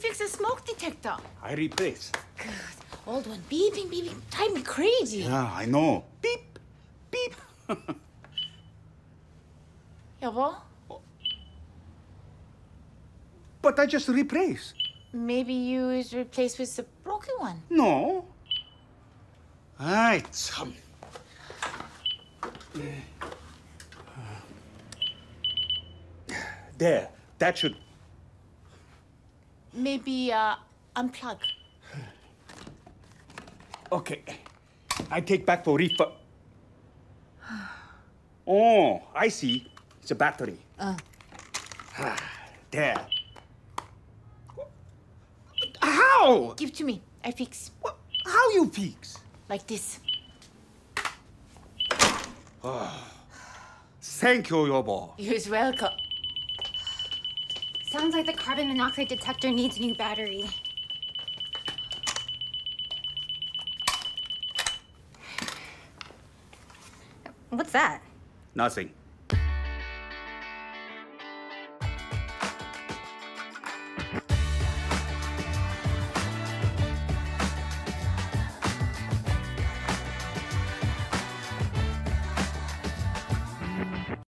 fix the smoke detector. I replace. Good. Old one beeping, beeping, drive me crazy. Yeah, I know. Beep, beep. 여보, But I just replace. maybe you is replaced with the broken one. No. 아이, 참. There, that should... Maybe unplug. Okay. I take back for refurb. Oh, I see. It's a battery. There. How? Give to me. I fix. How you fix? Like this. Thank you, 여보. You're welcome. Sounds like the carbon monoxide detector needs a new battery. What's that? Nothing.